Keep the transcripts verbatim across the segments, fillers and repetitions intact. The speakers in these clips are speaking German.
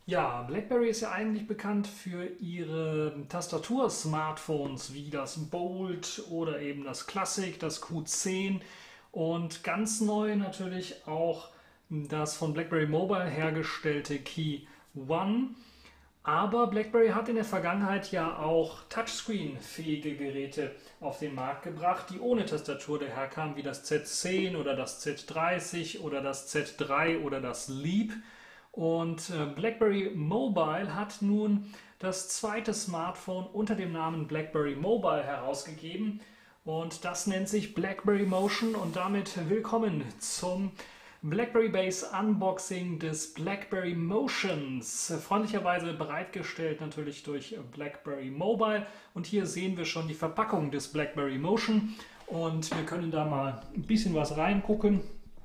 Ja, BlackBerry ist ja eigentlich bekannt für ihre Tastatur-Smartphones wie das Bold oder eben das Classic, das Q zehn und ganz neu natürlich auch das von BlackBerry Mobile hergestellte Key One. Aber BlackBerry hat in der Vergangenheit ja auch Touchscreen-fähige Geräte auf den Markt gebracht, die ohne Tastatur daherkamen, wie das Z zehn oder das Z dreißig oder das Z drei oder das Leap. Und äh, BlackBerry Mobile hat nun das zweite Smartphone unter dem Namen BlackBerry Mobile herausgegeben. Und das nennt sich BlackBerry Motion. Und damit willkommen zum BlackBerry Base Unboxing des BlackBerry Motions. Freundlicherweise bereitgestellt natürlich durch BlackBerry Mobile. Und hier sehen wir schon die Verpackung des BlackBerry Motion. Und wir können da mal ein bisschen was reingucken,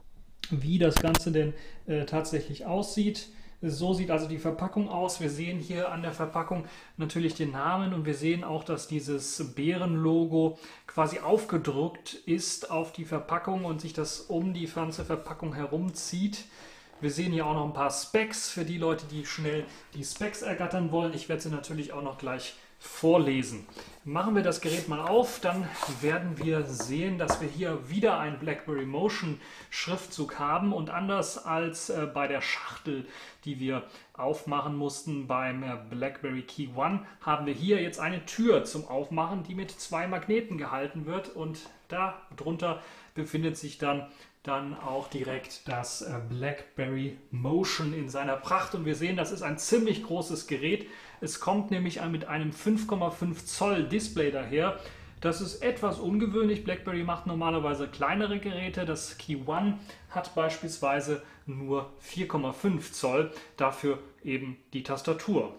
wie das Ganze denn äh, tatsächlich aussieht. So sieht also die Verpackung aus. Wir sehen hier an der Verpackung natürlich den Namen und wir sehen auch, dass dieses Bärenlogo quasi aufgedruckt ist auf die Verpackung und sich das um die ganze Verpackung herumzieht. Wir sehen hier auch noch ein paar Specs für die Leute, die schnell die Specs ergattern wollen. Ich werde sie natürlich auch noch gleich vorlesen. Machen wir das Gerät mal auf, dann werden wir sehen, dass wir hier wieder einen BlackBerry Motion Schriftzug haben und anders als äh, bei der Schachtel, die wir aufmachen mussten beim äh, BlackBerry Key One, haben wir hier jetzt eine Tür zum Aufmachen, die mit zwei Magneten gehalten wird und da drunter befindet sich dann dann auch direkt das äh, BlackBerry Motion in seiner Pracht. Und wir sehen, das ist ein ziemlich großes Gerät. Es kommt nämlich mit einem fünf Komma fünf Zoll Display daher. Das ist etwas ungewöhnlich. BlackBerry macht normalerweise kleinere Geräte. Das Key One hat beispielsweise nur vier Komma fünf Zoll, dafür eben die Tastatur.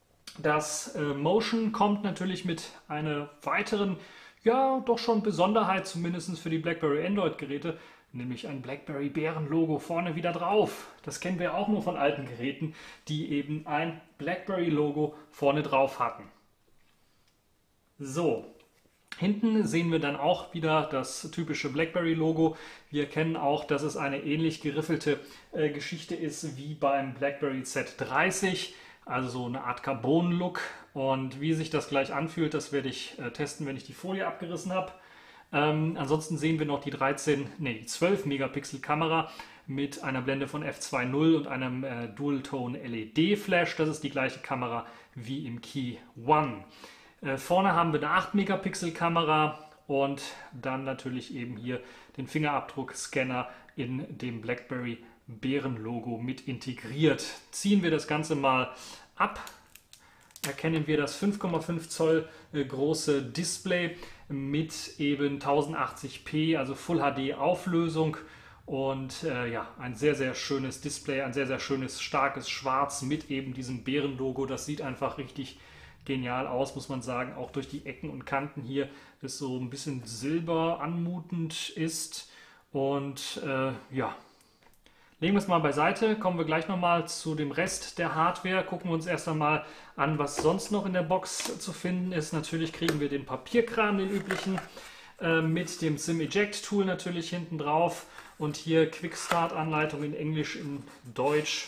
Das äh, Motion kommt natürlich mit einer weiteren, ja doch schon Besonderheit, zumindest für die BlackBerry Android-Geräte, nämlich ein BlackBerry Bären-Logo vorne wieder drauf. Das kennen wir auch nur von alten Geräten, die eben ein BlackBerry-Logo vorne drauf hatten. So, hinten sehen wir dann auch wieder das typische BlackBerry-Logo. Wir erkennen auch, dass es eine ähnlich geriffelte äh, Geschichte ist wie beim BlackBerry Z dreißig, also so eine Art Carbon-Look. Und wie sich das gleich anfühlt, das werde ich äh, testen, wenn ich die Folie abgerissen habe. Ähm, ansonsten sehen wir noch die dreizehn, nee, die zwölf Megapixel Kamera mit einer Blende von f zwei Punkt null und einem äh, Dual-Tone L E D-Flash. Das ist die gleiche Kamera wie im Key One. Äh, vorne haben wir eine acht Megapixel Kamera und dann natürlich eben hier den Fingerabdruckscanner in dem BlackBerry Bären-Logo mit integriert. Ziehen wir das Ganze mal ab, erkennen wir das fünf Komma fünf Zoll äh, große Display mit eben tausendachtzig p, also Full H D Auflösung und äh, ja, ein sehr, sehr schönes Display, ein sehr, sehr schönes, starkes Schwarz mit eben diesem Bärenlogo. Das sieht einfach richtig genial aus, muss man sagen, auch durch die Ecken und Kanten hier, das so ein bisschen silber anmutend ist und äh, ja, legen wir es mal beiseite, kommen wir gleich nochmal zu dem Rest der Hardware, gucken wir uns erst einmal an, was sonst noch in der Box zu finden ist. Natürlich kriegen wir den Papierkram, den üblichen, äh, mit dem SIM-Eject-Tool natürlich hinten drauf und hier Quick-Start-Anleitung in Englisch, in Deutsch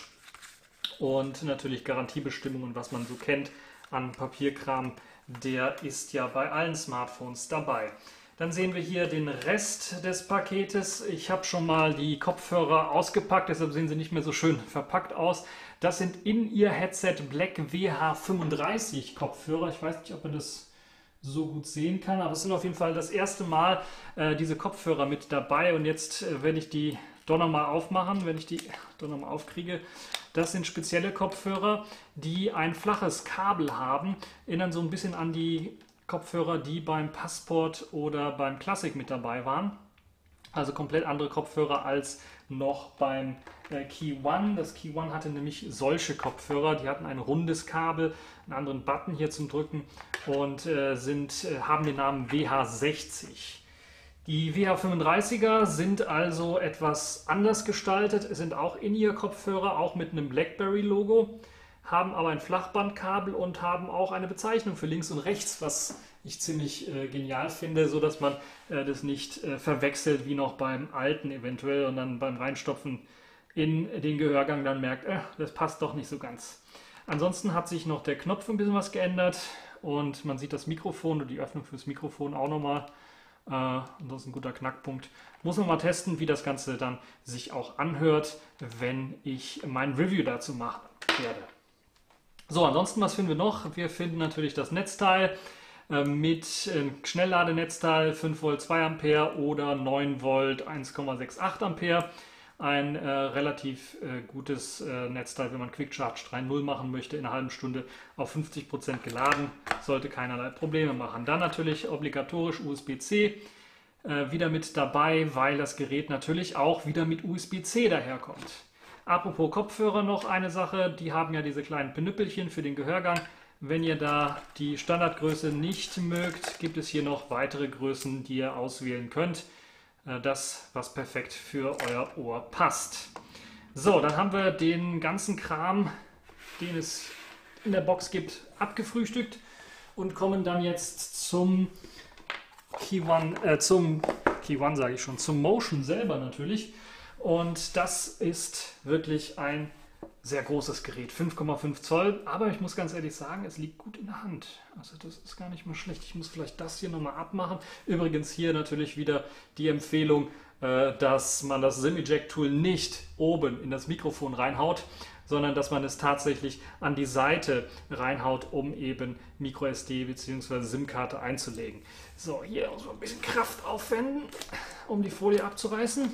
und natürlich Garantiebestimmungen, was man so kennt an Papierkram, der ist ja bei allen Smartphones dabei. Dann sehen wir hier den Rest des Paketes. Ich habe schon mal die Kopfhörer ausgepackt, deshalb sehen sie nicht mehr so schön verpackt aus. Das sind In-Ear-Headset Black W H fünfunddreißig Kopfhörer. Ich weiß nicht, ob man das so gut sehen kann, aber es sind auf jeden Fall das erste Mal äh, diese Kopfhörer mit dabei. Und jetzt äh, werde ich die doch nochmal aufmachen, wenn ich die doch nochmal aufkriege. Das sind spezielle Kopfhörer, die ein flaches Kabel haben, erinnern so ein bisschen an die Kopfhörer, die beim Passport oder beim Classic mit dabei waren. Also komplett andere Kopfhörer als noch beim äh, Key One. Das Key One hatte nämlich solche Kopfhörer, die hatten ein rundes Kabel, einen anderen Button hier zum Drücken und äh, sind, äh, haben den Namen W H sechzig. Die W H fünfunddreißiger sind also etwas anders gestaltet. Es sind auch In-Ear-Kopfhörer, auch mit einem BlackBerry-Logo, haben aber ein Flachbandkabel und haben auch eine Bezeichnung für links und rechts, was ich ziemlich äh, genial finde, so dass man äh, das nicht äh, verwechselt wie noch beim alten eventuell und dann beim Reinstopfen in den Gehörgang dann merkt, äh, das passt doch nicht so ganz. Ansonsten hat sich noch der Knopf ein bisschen was geändert und man sieht das Mikrofon und die Öffnung fürs Mikrofon auch nochmal. Äh, das ist ein guter Knackpunkt. Muss man mal testen, wie das Ganze dann sich auch anhört, wenn ich mein Review dazu machen werde. So, ansonsten, was finden wir noch? Wir finden natürlich das Netzteil äh, mit äh, Schnellladenetzteil fünf Volt zwei Ampere oder neun Volt eins Komma achtundsiebzig Ampere. Ein äh, relativ äh, gutes äh, Netzteil, wenn man Quick Charge drei Punkt null machen möchte, in einer halben Stunde auf fünfzig Prozent geladen, sollte keinerlei Probleme machen. Dann natürlich obligatorisch U S B C äh, wieder mit dabei, weil das Gerät natürlich auch wieder mit U S B C daherkommt. Apropos Kopfhörer noch eine Sache, die haben ja diese kleinen Pinüppelchen für den Gehörgang. Wenn ihr da die Standardgröße nicht mögt, gibt es hier noch weitere Größen, die ihr auswählen könnt. Das, was perfekt für euer Ohr passt. So, dann haben wir den ganzen Kram, den es in der Box gibt, abgefrühstückt und kommen dann jetzt zum Key One, äh, zum Key One sage ich schon, zum Motion selber natürlich. Und das ist wirklich ein sehr großes Gerät, fünf Komma fünf Zoll, aber ich muss ganz ehrlich sagen, es liegt gut in der Hand. Also das ist gar nicht mal schlecht. Ich muss vielleicht das hier nochmal abmachen. Übrigens hier natürlich wieder die Empfehlung, äh, dass man das SIM-Eject-Tool nicht oben in das Mikrofon reinhaut, sondern dass man es tatsächlich an die Seite reinhaut, um eben MicroSD bzw. SIM-Karte einzulegen. So, hier muss man ein bisschen Kraft aufwenden, um die Folie abzureißen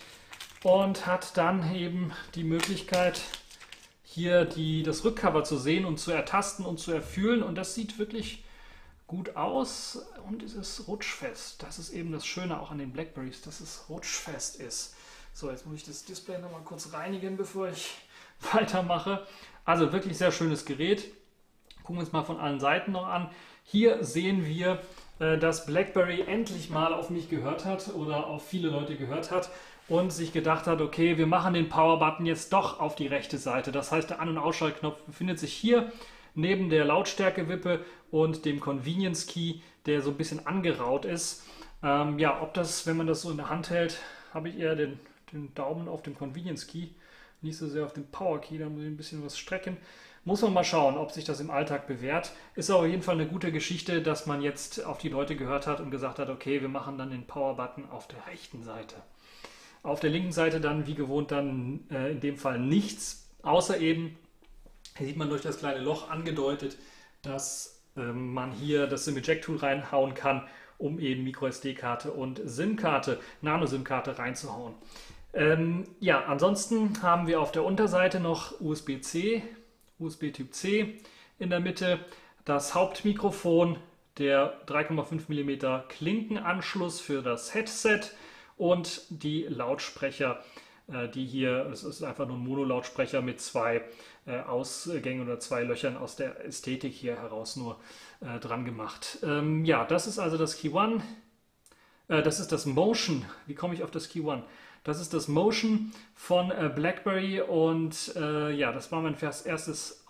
und hat dann eben die Möglichkeit, hier die, das Rückcover zu sehen und zu ertasten und zu erfühlen, und das sieht wirklich gut aus und es ist rutschfest. Das ist eben das Schöne auch an den Blackberries, dass es rutschfest ist. So, jetzt muss ich das Display noch mal kurz reinigen, bevor ich weitermache. Also wirklich sehr schönes Gerät. Gucken wir uns mal von allen Seiten noch an. Hier sehen wir, dass BlackBerry endlich mal auf mich gehört hat oder auf viele Leute gehört hat und sich gedacht hat, okay, wir machen den Power-Button jetzt doch auf die rechte Seite. Das heißt, der An- und Ausschaltknopf befindet sich hier neben der Lautstärke-Wippe und dem Convenience-Key, der so ein bisschen angeraut ist. Ähm, ja, ob das, wenn man das so in der Hand hält, habe ich eher den, den Daumen auf dem Convenience-Key, nicht so sehr auf dem Power-Key, da muss ich ein bisschen was strecken. Muss man mal schauen, ob sich das im Alltag bewährt. Ist auf jeden Fall eine gute Geschichte, dass man jetzt auf die Leute gehört hat und gesagt hat, okay, wir machen dann den Power-Button auf der rechten Seite. Auf der linken Seite dann, wie gewohnt, dann äh, in dem Fall nichts, außer eben, hier sieht man durch das kleine Loch angedeutet, dass äh, man hier das SIM-Eject-Tool reinhauen kann, um eben MicroSD-Karte und SIM-Karte, Nano-SIM-Karte reinzuhauen. Ähm, ja, ansonsten haben wir auf der Unterseite noch U S B C, U S B Typ C in der Mitte, das Hauptmikrofon, der drei Komma fünf Millimeter Klinkenanschluss für das Headset und die Lautsprecher, äh, die hier, es ist einfach nur ein Mono-Lautsprecher mit zwei äh, Ausgängen oder zwei Löchern aus der Ästhetik hier heraus nur äh, dran gemacht. Ähm, ja, das ist also das Key One, äh, das ist das Motion. Wie komme ich auf das Key One? Das ist das Motion von äh, BlackBerry und äh, ja, das war mein erstes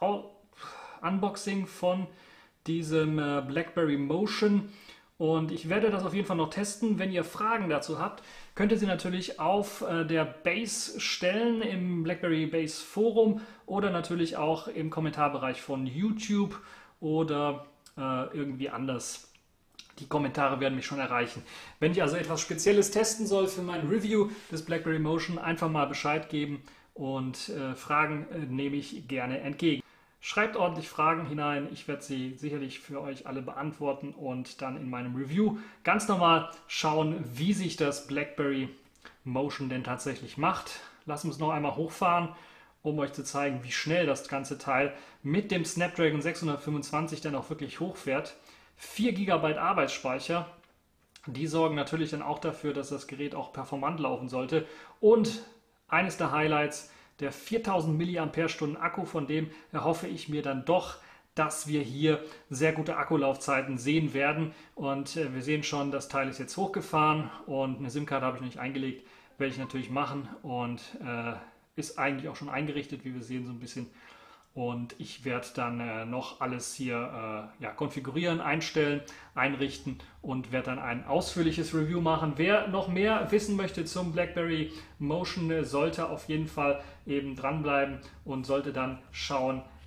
Unboxing von diesem äh, BlackBerry Motion. Und ich werde das auf jeden Fall noch testen. Wenn ihr Fragen dazu habt, könnt ihr sie natürlich auf äh, der Base stellen, im BlackBerry Base Forum oder natürlich auch im Kommentarbereich von YouTube oder äh, irgendwie anders. Die Kommentare werden mich schon erreichen. Wenn ich also etwas Spezielles testen soll für mein Review des BlackBerry Motion, einfach mal Bescheid geben und äh, Fragen äh, nehme ich gerne entgegen. Schreibt ordentlich Fragen hinein, ich werde sie sicherlich für euch alle beantworten und dann in meinem Review ganz normal schauen, wie sich das BlackBerry Motion denn tatsächlich macht. Lassen wir es noch einmal hochfahren, um euch zu zeigen, wie schnell das ganze Teil mit dem Snapdragon sechshundertfünfundzwanzig dann auch wirklich hochfährt. vier Gigabyte Arbeitsspeicher, die sorgen natürlich dann auch dafür, dass das Gerät auch performant laufen sollte. Und eines der Highlights, der viertausend Milliampere-Stunden Akku, von dem erhoffe ich mir dann doch, dass wir hier sehr gute Akkulaufzeiten sehen werden. Und äh, wir sehen schon, das Teil ist jetzt hochgefahren und eine SIM-Karte habe ich noch nicht eingelegt, werde ich natürlich machen und äh, ist eigentlich auch schon eingerichtet, wie wir sehen, so ein bisschen. Und ich werde dann äh, noch alles hier äh, ja, konfigurieren, einstellen, einrichten und werde dann ein ausführliches Review machen. Wer noch mehr wissen möchte zum BlackBerry Motion, äh, sollte auf jeden Fall eben dranbleiben und sollte dann schauen,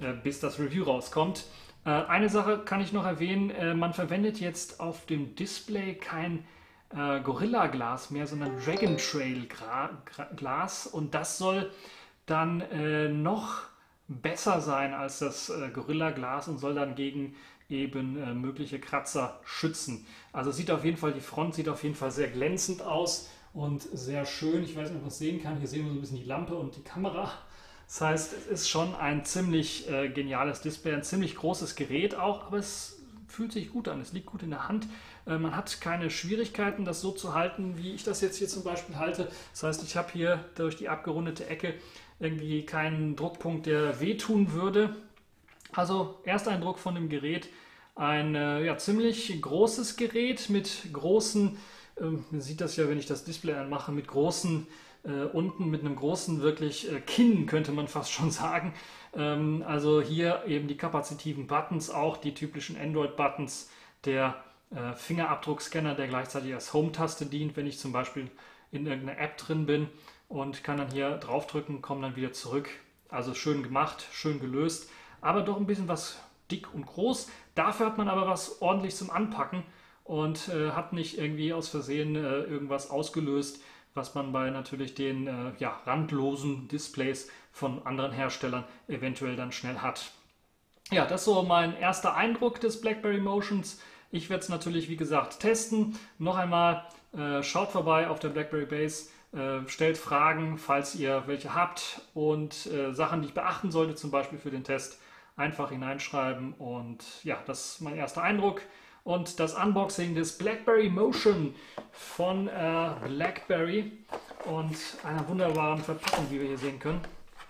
äh, bis das Review rauskommt. Äh, eine Sache kann ich noch erwähnen, äh, man verwendet jetzt auf dem Display kein äh, Gorilla Glas mehr, sondern Dragon Trail Glas, und das soll dann äh, noch besser sein als das äh, Gorilla Glas und soll dann gegen eben äh, mögliche Kratzer schützen. Also sieht auf jeden Fall, die Front sieht auf jeden Fall sehr glänzend aus und sehr schön. Ich weiß nicht, ob man es sehen kann. Hier sehen wir so ein bisschen die Lampe und die Kamera. Das heißt, es ist schon ein ziemlich äh, geniales Display, ein ziemlich großes Gerät auch, aber es fühlt sich gut an, es liegt gut in der Hand. Äh, man hat keine Schwierigkeiten, das so zu halten, wie ich das jetzt hier zum Beispiel halte. Das heißt, ich habe hier durch die abgerundete Ecke irgendwie keinen Druckpunkt, der wehtun würde. Also Ersteindruck von dem Gerät, ein äh, ja, ziemlich großes Gerät mit großen, äh, man sieht das ja, wenn ich das Display anmache, mit großen, äh, unten mit einem großen wirklich äh, Kinn, könnte man fast schon sagen. Ähm, also hier eben die kapazitiven Buttons, auch die typischen Android-Buttons, der äh, Fingerabdruckscanner, der gleichzeitig als Home-Taste dient, wenn ich zum Beispiel in irgendeiner App drin bin, und kann dann hier draufdrücken, komme dann wieder zurück. Also schön gemacht, schön gelöst, aber doch ein bisschen was dick und groß. Dafür hat man aber was ordentlich zum Anpacken und äh, hat nicht irgendwie aus Versehen äh, irgendwas ausgelöst, was man bei natürlich den äh, ja, randlosen Displays von anderen Herstellern eventuell dann schnell hat. Ja, das ist so mein erster Eindruck des BlackBerry Motions. Ich werde es natürlich, wie gesagt, testen. Noch einmal, äh, schaut vorbei auf der BlackBerry Base. Äh, stellt Fragen, falls ihr welche habt, und äh, Sachen, die ich beachten sollte, zum Beispiel für den Test, einfach hineinschreiben. Und ja, das ist mein erster Eindruck. Und das Unboxing des BlackBerry Motion von äh, BlackBerry und einer wunderbaren Verpackung, wie wir hier sehen können.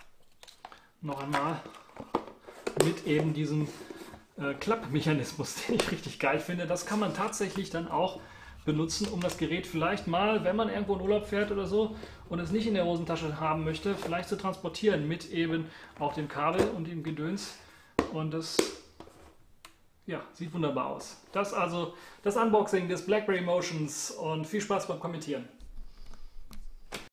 Noch einmal mit eben diesem äh, Klappmechanismus, den ich richtig geil finde. Das kann man tatsächlich dann auch benutzen, um das Gerät vielleicht mal, wenn man irgendwo in Urlaub fährt oder so und es nicht in der Hosentasche haben möchte, vielleicht zu transportieren mit eben auch dem Kabel und dem Gedöns. Und das ja, sieht wunderbar aus. Das also das Unboxing des BlackBerry Motions, und viel Spaß beim Kommentieren.